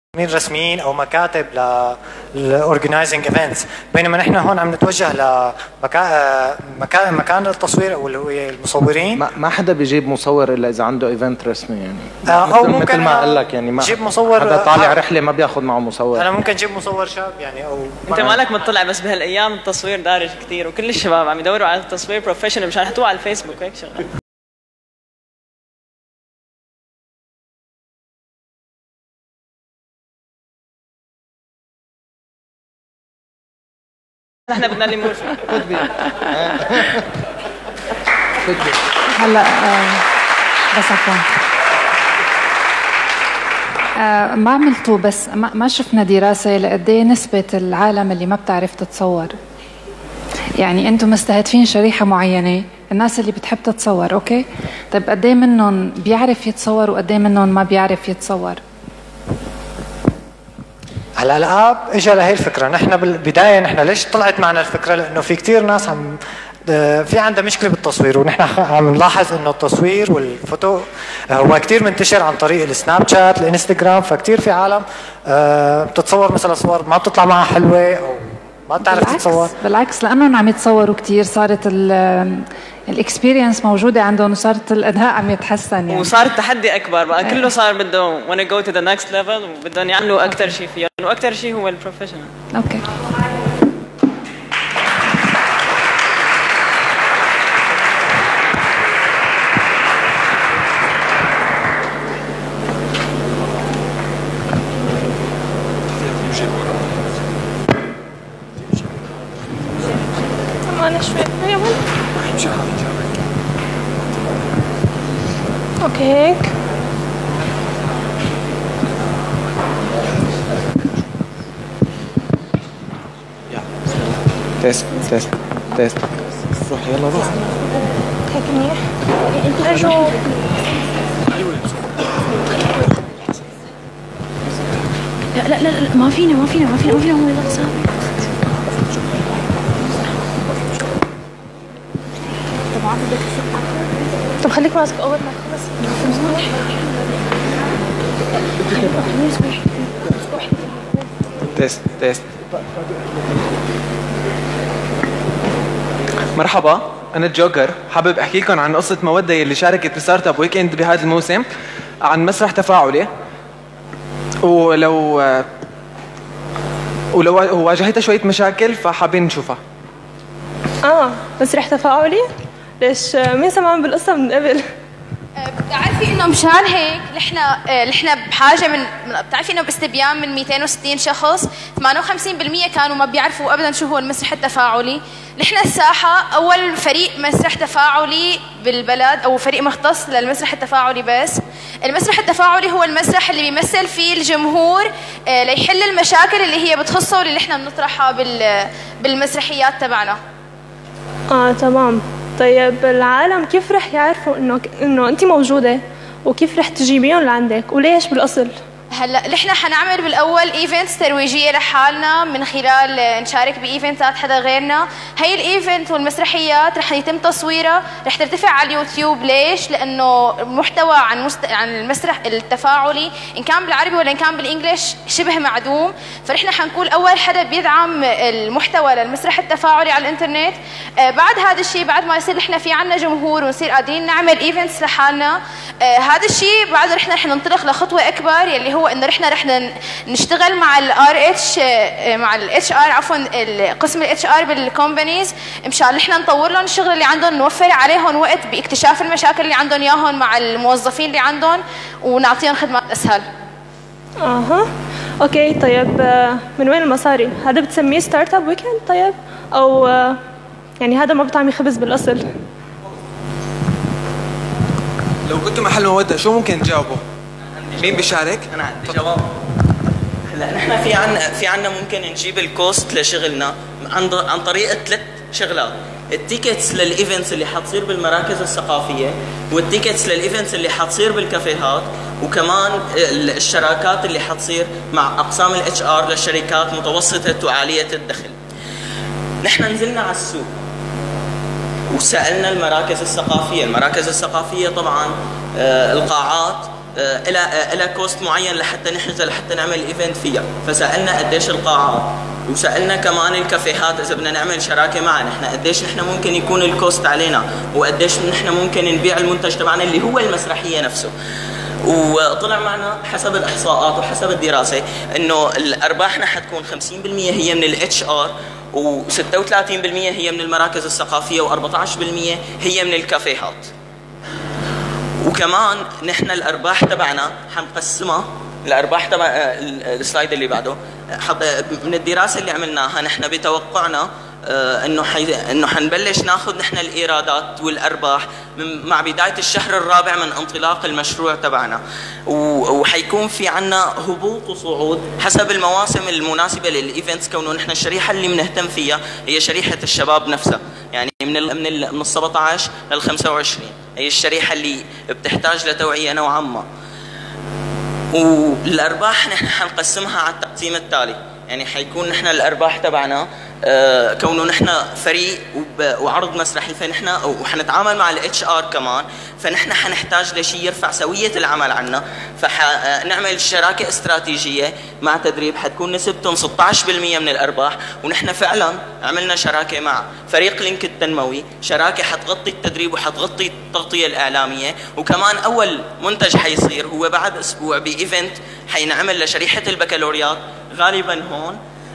رسميين او مكاتب للاورجنايزنج ايفنتس، بينما نحن هون عم نتوجه مكان التصوير واللي هو المصورين. ما حدا بيجيب مصور الا اذا عنده ايفنت رسمي يعني. او ممكن مثل ما قال لك يعني، ما جيب مصور حدا طالع رحله ما بياخذ معه مصور. انا ممكن اجيب مصور شاب يعني. او انت مالك مطلع، بس بهالايام التصوير دارج كثير وكل الشباب عم يدوروا على التصوير بروفيشنال مشان يحطوه على الفيسبوك هيك شغله. احنا بدنا اللي مو خذ بي هلا بس عفوا ما عملتوا، بس ما شفنا دراسة لقد ايه نسبة العالم اللي ما بتعرف تتصور. يعني انتم مستهدفين شريحة معينة، الناس اللي بتحب تتصور، اوكي؟ طيب قد ايه منهم بيعرف يتصور وقد ايه منهم ما بيعرف يتصور؟ هلا الاب اجى لهي الفكره. نحن بالبدايه نحن ليش طلعت معنا الفكره؟ لانه في كثير ناس عم في عندها مشكله بالتصوير، ونحن عم نلاحظ انه التصوير والفوتو هو كثير منتشر عن طريق السناب شات، الانستغرام. فكثير في عالم بتتصور مثلا صور ما بتطلع معها حلوه او ما بتعرف تتصور. بالعكس، لانهم عم يتصوروا كثير صارت الاكسبيرينس موجوده عندهم، وصارت الاداء عم يتحسن يعني. وصار التحدي اكبر بقى، كله صار بده wanna go to the next level وبدهم يعملوا اكثر شيء فيها، واكثر شيء هو البروفيشنال. اوكي. أنا شوي هي وين؟ أوكي هيك. تيست روح يلا روح هيك منيح. أرجو لا ما فينا هو يضل ثابت. طب خليك ماسك أول ما تخلص. تيست. مرحبا، أنا الجوكر. حابب أحكي لكم عن قصة مودة اللي شاركت بستارت اب ويك اند بهذا الموسم عن مسرح تفاعلي، ولو واجهتها شوية مشاكل فحابين نشوفها. مسرح تفاعلي؟ ليش مين سمعان بالقصة من قبل؟ بتعرفي انه مشان هيك نحن بحاجه بتعرفي انه باستبيان من 260 شخص 58% كانوا ما بيعرفوا ابدا شو هو المسرح التفاعلي. نحن الساحه اول فريق مسرح تفاعلي بالبلد، او فريق مختص للمسرح التفاعلي. بس المسرح التفاعلي هو المسرح اللي بيمثل فيه الجمهور ليحل المشاكل اللي هي بتخصه واللي نحن بنطرحها بالمسرحيات تبعنا. تمام. طيب العالم كيف رح يعرفوا انه انت موجوده، وكيف رح تجيبيهم لعندك، وليش بالاصل؟ هلا نحن حنعمل بالاول ايفنتس ترويجيه لحالنا من خلال نشارك بايفنتات حدا غيرنا. هي الايفنت والمسرحيات رح يتم تصويرها، رح ترتفع على اليوتيوب. ليش؟ لانه محتوى عن المسرح التفاعلي ان كان بالعربي ولا ان كان بالانجليش شبه معدوم، فنحن حنكون اول حدا بيدعم المحتوى للمسرح التفاعلي على الانترنت. بعد هذا الشيء، بعد ما يصير نحن في عنا جمهور ونصير قادرين نعمل ايفنتس لحالنا، هذا الشيء بعد نحن رح ننطلق لخطوه اكبر، يلي هو انه نحن رح نشتغل مع الار اتش، مع الاتش ار، عفوا قسم الاتش ار بالكومبانيز، مشان نحن نطور لهم الشغل اللي عندهم، نوفر عليهم وقت باكتشاف المشاكل اللي عندهم اياهم مع الموظفين اللي عندهم، ونعطيهم خدمات اسهل. اوكي. طيب من وين المصاري؟ هذا بتسميه ستارت اب ويكند؟ طيب او يعني هذا ما بطعمي خبز بالاصل. لو كنتوا محل مودة شو ممكن تجاوبوا؟ مين بيشارك؟ انا عندي جواب. هلا نحن في عنا ممكن نجيب الكوست لشغلنا عن طريق 3 شغلات: التيكتس للايفنتس اللي حتصير بالمراكز الثقافيه، والتيكتس للايفنتس اللي حتصير بالكافيهات، وكمان الشراكات اللي حتصير مع اقسام الاتش ار للشركات متوسطه وعاليه الدخل. نحن نزلنا على السوق وسالنا المراكز الثقافيه طبعا القاعات إلى كوست معين لحتى نحجز لحتى نعمل ايفنت فيها. فسالنا قديش القاعات، وسالنا كمان الكافيهات اذا بدنا نعمل شراكه معها نحن قديش نحن ممكن يكون الكوست علينا، وقديش نحن ممكن نبيع المنتج تبعنا اللي هو المسرحيه نفسه. وطلع معنا حسب الاحصاءات وحسب الدراسه انه الارباحنا حتكون 50% هي من الاتش ار، و36% هي من المراكز الثقافيه، و14% هي من الكافيهات. وكمان نحن الارباح تبعنا حنقسمها، الارباح تبع السلايد اللي بعده من الدراسه اللي عملناها نحن بتوقعنا انه حنبلش ناخذ نحن الايرادات والارباح مع بدايه الشهر الرابع من انطلاق المشروع تبعنا، وحيكون في عنا هبوط وصعود حسب المواسم المناسبه للايفنتس، كونه نحن الشريحه اللي بنهتم فيها هي شريحه الشباب نفسها، يعني من 17 لل 25 هي الشريحه اللي بتحتاج لتوعيه نوعا ما. والارباح نحن حنقسمها على التقسيم التالي، يعني حيكون نحن الارباح تبعنا كونه نحن فريق وعرض مسرحي، فنحن وحنتعامل مع الاتش ار كمان، فنحن حنحتاج لشيء يرفع سويه العمل عنا، فنعمل شراكه استراتيجيه مع تدريب حتكون نسبتهم 16% من الارباح. ونحن فعلا عملنا شراكه مع فريق لينك التنموي، شراكه حتغطي التدريب وحتغطي التغطيه الاعلاميه، وكمان اول منتج حيصير هو بعد اسبوع بايفنت حينعمل لشريحه البكالوريات غالبا هون.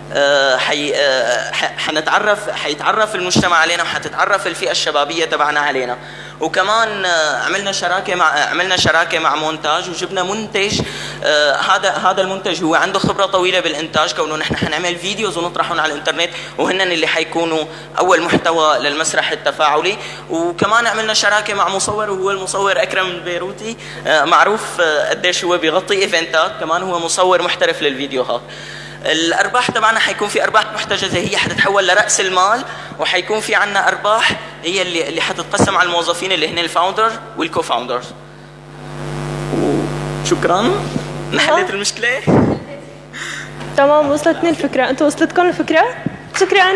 حيتعرف المجتمع علينا وحتتعرف الفئه الشبابيه تبعنا علينا. وكمان عملنا شراكه مع مونتاج، وجبنا منتج. هذا المنتج هو عنده خبره طويله بالانتاج، كونه نحن حنعمل فيديوز ونطرحهم على الانترنت، وهن اللي حيكونوا اول محتوى للمسرح التفاعلي. وكمان عملنا شراكه مع مصور، وهو المصور اكرم البيروتي، معروف قديش هو بيغطي ايفنتات، كمان هو مصور محترف للفيديوهات. الارباح تبعنا حيكون في ارباح محتجزه هي حتتحول لراس المال، وحيكون في عنا ارباح هي اللي حتتقسم على الموظفين اللي هن الفاوندر والكو فاوندرز. شكرا. حليت المشكله؟ تمام، وصلتني الفكره. انتوا وصلتكم الفكره؟ شكرا.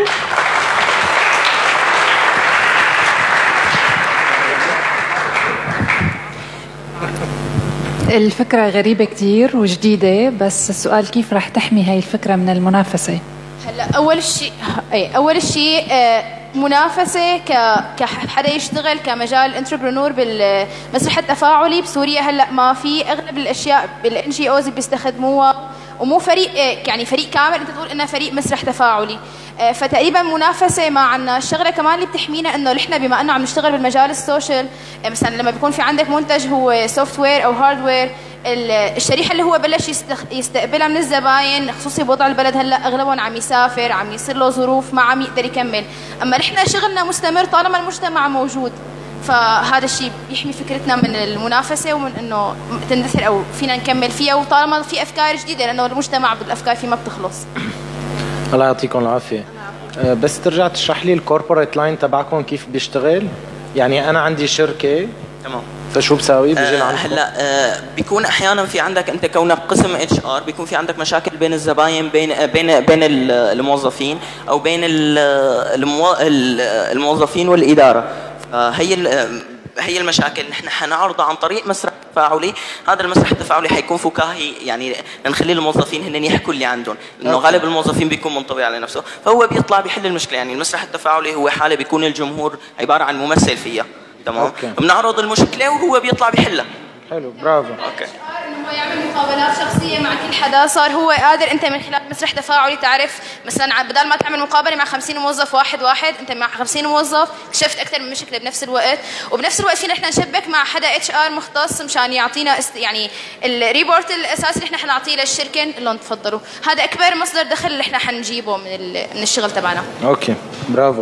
الفكرة غريبة كتير وجديدة، بس السؤال كيف رح تحمي هاي الفكرة من المنافسة؟ هلا أول شيء منافسة كحدا يشتغل كمجال انتربرنور بالمسرح التفاعلي بسوريا. هلا ما في، اغلب الاشياء بالان جي اوز بيستخدموها، ومو فريق يعني فريق كامل انت تقول انه فريق مسرح تفاعلي، فتقريبا منافسه ما عنا. الشغله كمان اللي بتحمينا انه نحن بما انه عم نشتغل بالمجال السوشيال، مثلا لما بيكون في عندك منتج هو سوفت وير او هاردوير، الشريحه اللي هو بلش يستقبلها من الزباين، خصوصي بوضع البلد هلا اغلبهم عم يسافر، عم يصير له ظروف ما عم يقدر يكمل. اما نحن شغلنا مستمر طالما المجتمع موجود، فهذا الشيء بيحمي فكرتنا من المنافسه ومن انه تندثر او فينا نكمل فيها، وطالما في افكار جديده، لانه المجتمع بالافكار فيه ما بتخلص. الله يعطيكم العافيه. بس ترجع تشرح لي الكوربوريت لاين تبعكم كيف بيشتغل؟ يعني انا عندي شركه، تمام، فشو بساوي؟ بيجي لعندكم؟ هلا بيكون احيانا في عندك انت كونك قسم اتش ار، بيكون في عندك مشاكل بين الزباين، بين الموظفين، او بين الموظفين والاداره. هي المشاكل نحن حنعرضها عن طريق مسرح تفاعلي. هذا المسرح التفاعلي حيكون فكاهي، يعني نخلي الموظفين هن يحكوا اللي عندهم، لانه غالب الموظفين بيكون منطوي على نفسه، فهو بيطلع بيحل المشكله. يعني المسرح التفاعلي هو حاله بيكون الجمهور عباره عن ممثل فيها، تمام، بنعرض المشكله وهو بيطلع بيحلها. حلو، برافو. اوكي. انه هو يعمل مقابلات شخصيه مع كل حدا، صار هو قادر انت من خلال مسرح تفاعلي تعرف مثلا بدل ما تعمل مقابله مع 50 موظف واحد انت مع 50 موظف اكتشفت اكثر من مشكله بنفس الوقت، وبنفس الوقت فينا نحن نشبك مع حدا اتش ار مختص مشان يعطينا يعني الريبورت الاساسي اللي نحن حنعطيه للشركه. اللي تفضلوا، هذا اكبر مصدر دخل اللي نحن حنجيبه من الشغل تبعنا. اوكي، برافو.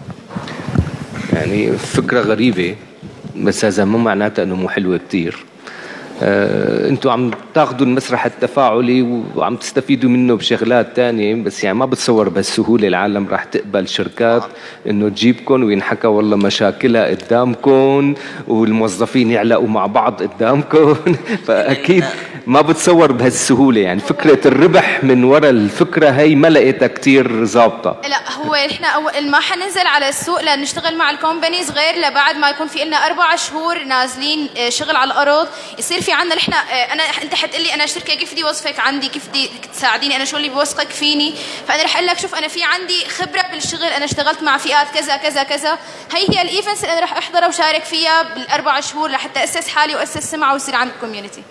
يعني فكره غريبه، بس هذا مو معناته انه مو حلوه كثير. انتم عم تاخذوا المسرح التفاعلي وعم تستفيدوا منه بشغلات تانية، بس يعني ما بتصور بهالسهوله العالم راح تقبل شركات انه تجيبكم وينحكى والله مشاكلها قدامكم والموظفين يعلقوا مع بعض قدامكم. فاكيد ما بتصور بهالسهوله. يعني فكره الربح من وراء الفكره هي ما لقيتها كثير ظابطه. لا، هو نحن اول ما حننزل على السوق لنشتغل مع الكومبانيز غير لبعد ما يكون في لنا 4 شهور نازلين شغل على الارض، يصير في في عندنا نحن انت حتقول لي انا شركه كيف بدي وظفك عندي، كيف بدي تساعديني، انا شو اللي بوثقك فيني، فانا رح اقول لك شوف انا في عندي خبره بالشغل، انا اشتغلت مع فئات كذا كذا كذا، هي الايفنتس اللي انا رح احضرها وشارك فيها بالاربع شهور لحتى اسس حالي واسس سمعه ويصير عندي كوميونتي.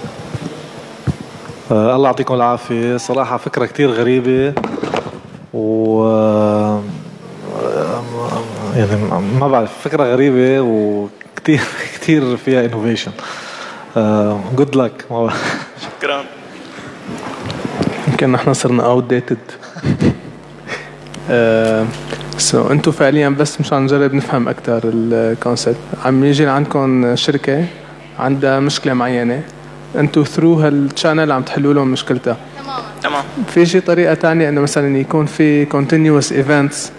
الله يعطيكم العافيه، صراحه فكره كثير غريبه و يعني ما بعرف، فكره غريبه وكثير كثير فيها انوفيشن. جود لك. شكرا. يمكن نحن صرنا اوت ديتد. سو انتم فعليا بس مشان نجرب نفهم اكثر الكونسبت، عم يجي لعندكم شركه عندها مشكله معينه، انتم ثرو هالشانل عم تحلوا لهم مشكلتها. تمام. في شي طريقه ثانيه انه مثلا يكون في continuous events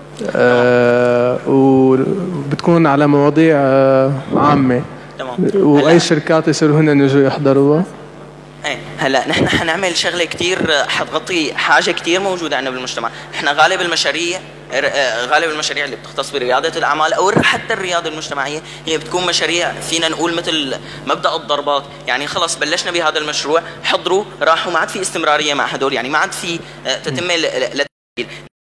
وبتكون على مواضيع عامه، تمام، واي شركات يصيروا هن يجوا يحضروها؟ ايه هلا نحن حنعمل شغله كثير حتغطي حاجه كثير موجوده عندنا بالمجتمع. نحن غالب المشاريع اللي بتختص برياده الاعمال او حتى الرياده المجتمعيه هي بتكون مشاريع فينا نقول مثل مبدا الضربات، يعني خلص بلشنا بهذا المشروع، حضروا راحوا، ما عاد في استمراريه مع هدول، يعني ما عاد في تتمه